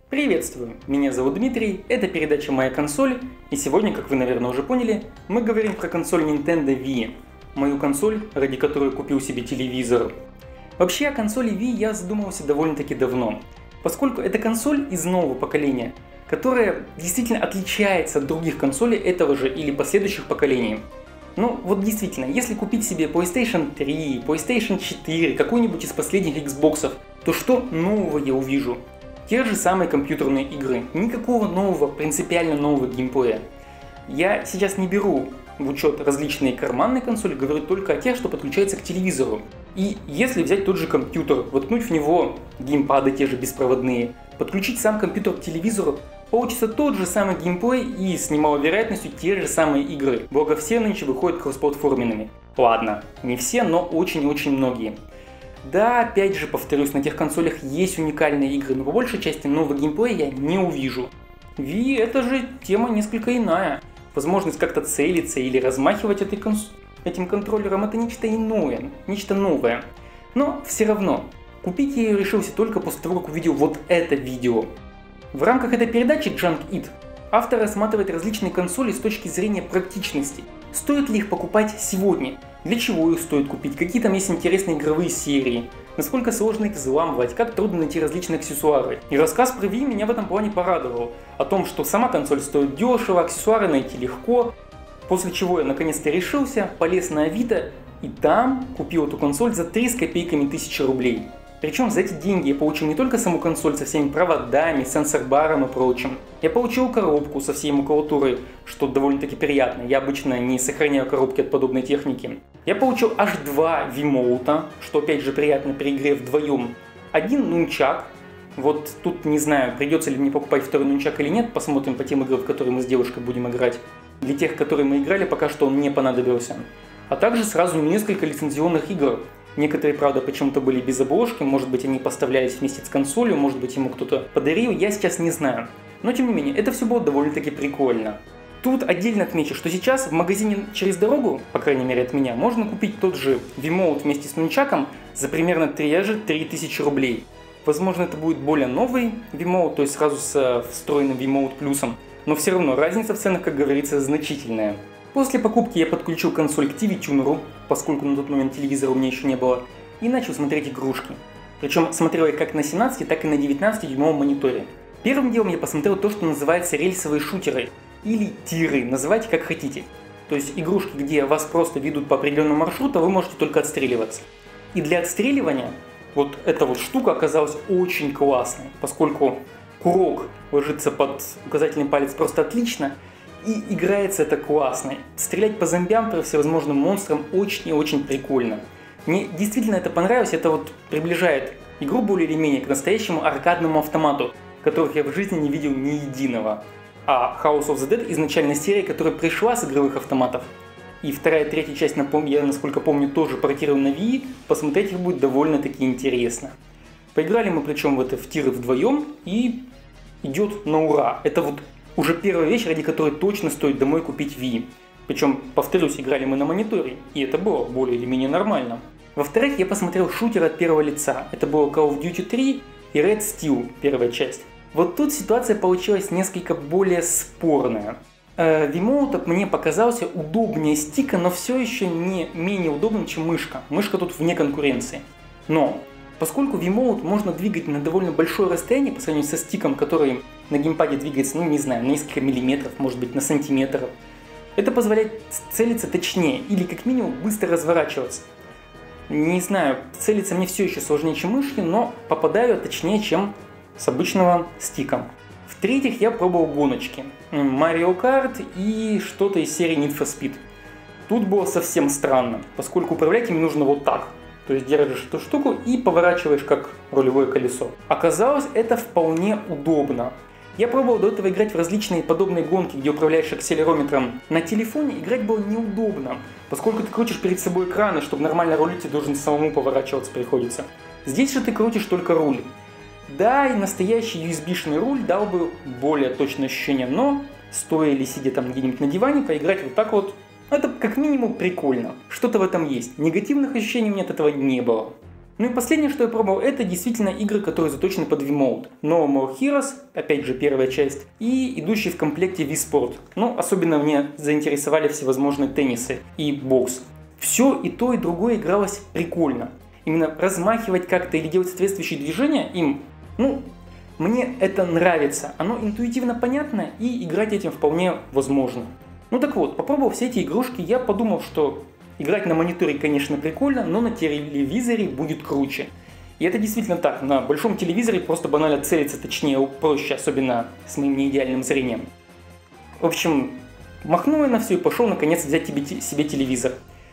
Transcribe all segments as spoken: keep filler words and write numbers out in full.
Приветствую, меня зовут Дмитрий, это передача «Моя консоль», и сегодня, как вы, наверное, уже поняли, мы говорим про консоль Nintendo Wii, мою консоль, ради которой купил себе телевизор. Вообще о консоли Wii я задумывался довольно-таки давно, поскольку это консоль из нового поколения, которая действительно отличается от других консолей этого же или последующих поколений. Ну вот действительно, если купить себе PlayStation три, PlayStation четыре, какой-нибудь из последних Xbox'ов, то что нового я увижу? Те же самые компьютерные игры, никакого нового, принципиально нового геймплея. Я сейчас не беру в учет различные карманные консоли, говорю только о тех, что подключаются к телевизору. И если взять тот же компьютер, воткнуть в него геймпады те же беспроводные, подключить сам компьютер к телевизору, получится тот же самый геймплей и с немалой вероятностью те же самые игры. Благо все нынче выходят кроссплатформенными. Ладно, не все, но очень-очень многие. Да, опять же повторюсь, на тех консолях есть уникальные игры, но по большей части нового геймплея я не увижу. Wii это же тема несколько иная. Возможность как-то целиться или размахивать этой конс... этим контроллером это нечто иное, нечто новое. Но все равно, купить я ее решился только после того, как увидел вот это видео. В рамках этой передачи Junk It автор рассматривает различные консоли с точки зрения практичности. Стоит ли их покупать сегодня? Для чего их стоит купить? Какие там есть интересные игровые серии? Насколько сложно их взламывать? Как трудно найти различные аксессуары? И рассказ про Wii меня в этом плане порадовал. О том, что сама консоль стоит дешево, аксессуары найти легко. После чего я наконец-то решился, полез на Авито и там купил эту консоль за три с копейками тысячи рублей. Причем за эти деньги я получил не только саму консоль со всеми проводами, сенсор-баром и прочим. Я получил коробку со всей макулатурой, что довольно-таки приятно. Я обычно не сохраняю коробки от подобной техники. Я получил аж два Wiimote, что опять же приятно при игре вдвоем. Один нунчак. Вот тут не знаю, придется ли мне покупать второй нунчак или нет. Посмотрим по тем играм, в которые мы с девушкой будем играть. Для тех, которые мы играли, пока что он не понадобился. А также сразу несколько лицензионных игр. Некоторые, правда, почему-то были без обложки, может быть, они поставлялись вместе с консолью, может быть, ему кто-то подарил, я сейчас не знаю. Но, тем не менее, это все было довольно-таки прикольно. Тут отдельно отмечу, что сейчас в магазине через дорогу, по крайней мере от меня, можно купить тот же Wiimote вместе с нунчаком за примерно три тысячи рублей. Возможно, это будет более новый Wiimote, то есть сразу с встроенным Wiimote плюсом, но все равно разница в ценах, как говорится, значительная. После покупки я подключил консоль к ти ви-тюнеру, поскольку на тот момент телевизора у меня еще не было, и начал смотреть игрушки. Причем смотрел я как на семнадцати, так и на девятнадцатидюймовом мониторе. Первым делом я посмотрел то, что называется рельсовые шутеры, или тиры, называйте как хотите. То есть игрушки, где вас просто ведут по определенному маршруту, а вы можете только отстреливаться. И для отстреливания вот эта вот штука оказалась очень классной, поскольку курок ложится под указательный палец просто отлично, и играется это классно. Стрелять по зомбям, по всевозможным монстрам очень и очень прикольно. Мне действительно это понравилось, это вот приближает игру более или менее к настоящему аркадному автомату, которых я в жизни не видел ни единого. А House of the Dead изначально серия, которая пришла с игровых автоматов. И вторая и третья часть, я, насколько помню, тоже портирована на Wii, посмотреть их будет довольно-таки интересно. Поиграли мы причем в это в тиры вдвоем, и идет на ура. Это вот уже первая вещь, ради которой точно стоит домой купить Wii. Причем, повторюсь, играли мы на мониторе, и это было более или менее нормально. Во-вторых, я посмотрел шутер от первого лица. Это было Call of Duty три и Red Steel, первая часть. Вот тут ситуация получилась несколько более спорная. Э, Wiimote мне показался удобнее стика, но все еще не менее удобным, чем мышка. Мышка тут вне конкуренции. Но поскольку Wiimote можно двигать на довольно большое расстояние по сравнению со стиком, который на геймпаде двигается, ну не знаю, на несколько миллиметров, может быть на сантиметр, это позволяет целиться точнее или как минимум быстро разворачиваться. Не знаю, целиться мне все еще сложнее, чем мышки, но попадаю точнее, чем с обычного стика. В-третьих, я пробовал гоночки. Mario Kart и что-то из серии Need for Speed. Тут было совсем странно, поскольку управлять им нужно вот так. То есть держишь эту штуку и поворачиваешь как рулевое колесо. Оказалось, это вполне удобно. Я пробовал до этого играть в различные подобные гонки, где управляешь акселерометром. На телефоне играть было неудобно, поскольку ты крутишь перед собой экраны, чтобы нормально рулить, тебе должен самому поворачиваться приходится. Здесь же ты крутишь только руль. Да, и настоящий ю эс би-шный руль дал бы более точное ощущение, но стоя или сидя там где-нибудь на диване, поиграть вот так вот, это как минимум прикольно. Что-то в этом есть. Негативных ощущений у меня от этого не было. Ну и последнее, что я пробовал, это действительно игры, которые заточены под Wiimote. No More Heroes, опять же первая часть, и идущий в комплекте Wii Sport. Ну, особенно мне заинтересовали всевозможные теннисы и бокс. Все и то, и другое игралось прикольно. Именно размахивать как-то или делать соответствующие движения им, ну, мне это нравится. Оно интуитивно понятно, и играть этим вполне возможно. Ну так вот, попробовав все эти игрушки, я подумал, что играть на мониторе, конечно, прикольно, но на телевизоре будет круче. И это действительно так. На большом телевизоре просто банально целиться точнее проще, особенно с моим неидеальным зрением. В общем, махнул я на все и пошел наконец взять себе телевизор.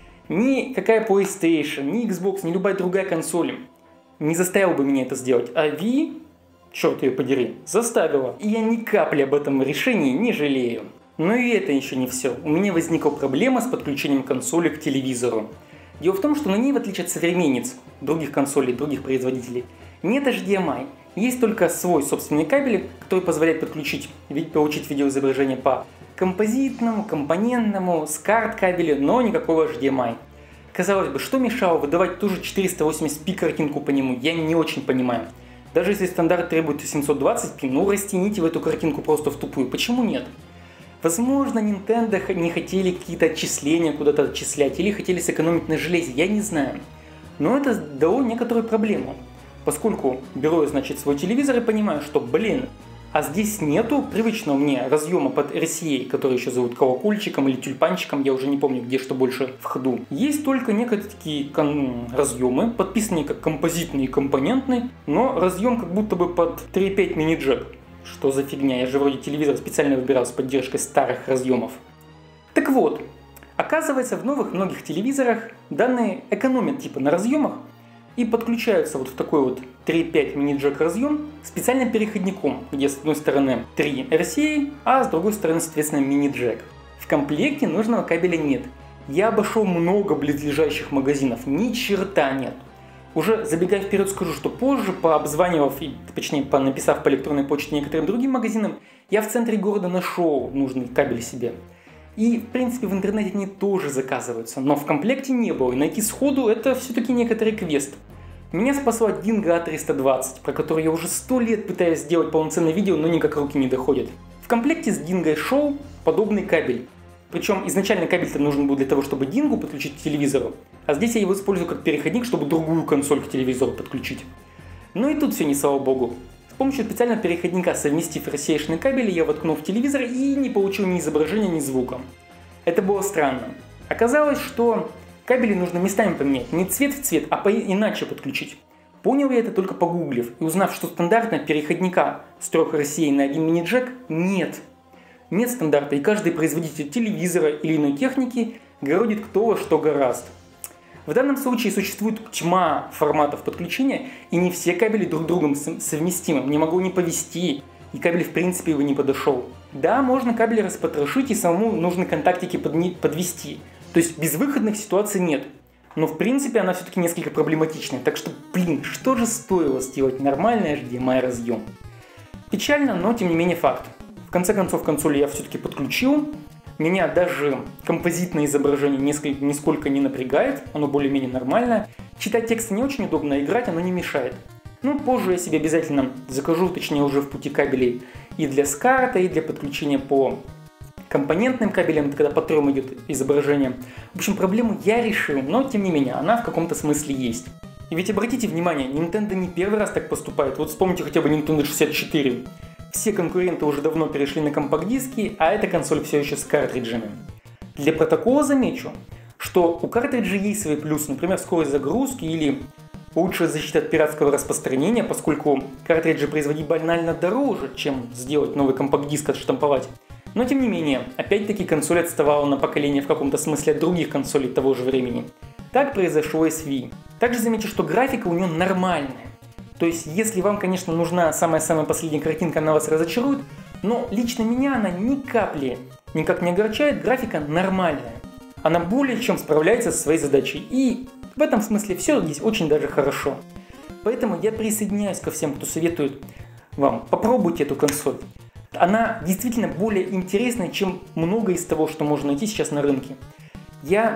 Никакая PlayStation, ни Xbox, ни любая другая консоль не заставила бы меня это сделать. А Wii, черт ее подери, заставила. И я ни капли об этом решении не жалею. Но и это еще не все. У меня возникла проблема с подключением консоли к телевизору. Дело в том, что на ней, в отличие от современниц, других консолей, других производителей, нет эйч ди эм ай. Есть только свой собственный кабель, который позволяет подключить, получить видеоизображение по композитному, компонентному, с карт кабелю, но никакого эйч ди эм ай. Казалось бы, что мешало выдавать ту же четыреста восемьдесят пи картинку по нему, я не очень понимаю. Даже если стандарт требует семьсот двадцать пи, ну растяните в эту картинку просто в тупую, почему нет? Возможно, Nintendo не хотели какие-то отчисления куда-то отчислять или хотели сэкономить на железе, я не знаю. Но это дало некоторую проблему, поскольку беру я, значит, свой телевизор и понимаю, что, блин, а здесь нету привычного мне разъема под эр си эй, который еще зовут колокольчиком или тюльпанчиком, я уже не помню, где что больше в ходу. Есть только некоторые такие разъемы, подписанные как композитный и компонентный, но разъем как будто бы под три и пять мини-джек. Что за фигня? Я же вроде телевизор специально выбирал с поддержкой старых разъемов. Так вот, оказывается, в новых многих телевизорах данные экономят типа на разъемах и подключаются вот в такой вот три и пять мини-джек разъем специальным переходником, где с одной стороны три эр си эй, а с другой стороны, соответственно, мини-джек. В комплекте нужного кабеля нет. Я обошел много близлежащих магазинов, ни черта нет. Уже забегая вперед, скажу, что позже, пообзванивав, и, точнее, написав по электронной почте некоторым другим магазинам, я в центре города нашел нужный кабель себе. И, в принципе, в интернете они тоже заказываются, но в комплекте не было, и найти сходу это все-таки некоторый квест. Меня спасла Dingo а триста двадцать, про который я уже сто лет пытаюсь сделать полноценное видео, но никак руки не доходят. В комплекте с Dingo шел подобный кабель. Причем изначально кабель-то нужен был для того, чтобы Dingo подключить к телевизору, а здесь я его использую как переходник, чтобы другую консоль к телевизору подключить. Ну и тут все не слава богу. С помощью специального переходника, совместив эр си эй-шные кабели, я воткнул в телевизор и не получил ни изображения, ни звука. Это было странно. Оказалось, что кабели нужно местами поменять, не цвет в цвет, а иначе подключить. Понял я это только погуглив и узнав, что стандартного переходника с трех эр си эй на один мини-джек нет. Нет стандарта, и каждый производитель телевизора или иной техники городит кто во что гораст. В данном случае существует тьма форматов подключения, и не все кабели друг с другом совместимы. Мне могло не повезти, и кабель в принципе его не подошел. Да, можно кабель распотрошить и самому нужные контактики подвести. То есть безвыходных ситуаций нет. Но в принципе она все-таки несколько проблематичная. Так что, блин, что же стоило сделать нормальный эйч ди эм ай разъем? Печально, но тем не менее факт. В конце концов консоль я все-таки подключил. Меня даже композитное изображение несколько, нисколько не напрягает, оно более-менее нормальное. Читать тексты не очень удобно, играть оно не мешает. Ну, позже я себе обязательно закажу, точнее уже в пути кабелей и для скарта, и для подключения по компонентным кабелям, это когда по трем идет изображение. В общем, проблему я решил, но тем не менее, она в каком-то смысле есть. И ведь обратите внимание, Nintendo не первый раз так поступает. Вот вспомните хотя бы Nintendo шестьдесят четыре. Все конкуренты уже давно перешли на компакт-диски, а эта консоль все еще с картриджами. Для протокола замечу, что у картриджей есть свои плюсы, например, скорость загрузки или лучшая защита от пиратского распространения, поскольку картриджи производить банально дороже, чем сделать новый компакт-диск отштамповать. Но тем не менее, опять-таки консоль отставала на поколение в каком-то смысле от других консолей того же времени. Так произошло и с Wii. Также замечу, что графика у нее нормальная. То есть, если вам, конечно, нужна самая-самая последняя картинка, она вас разочарует, но лично меня она ни капли никак не огорчает, графика нормальная. Она более чем справляется со своей задачей, и в этом смысле все здесь очень даже хорошо. Поэтому я присоединяюсь ко всем, кто советует вам, попробуйте эту консоль. Она действительно более интересная, чем многое из того, что можно найти сейчас на рынке. Я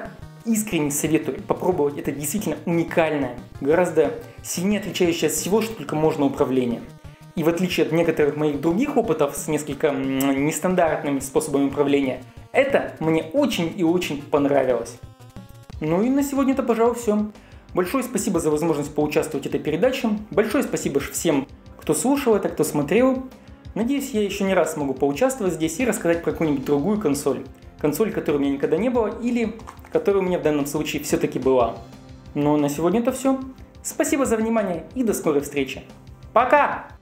искренне советую попробовать это действительно уникальное, гораздо сильнее отличающее от всего, что только можно управление. И в отличие от некоторых моих других опытов с несколько нестандартными способами управления, это мне очень и очень понравилось. Ну и на сегодня это, пожалуй, все. Большое спасибо за возможность поучаствовать в этой передаче. Большое спасибо всем, кто слушал это, кто смотрел. Надеюсь, я еще не раз смогу поучаствовать здесь и рассказать про какую-нибудь другую консоль. Консоль, которой у меня никогда не было, или которая у меня в данном случае все-таки была. Но на сегодня это все. Спасибо за внимание и до скорой встречи. Пока!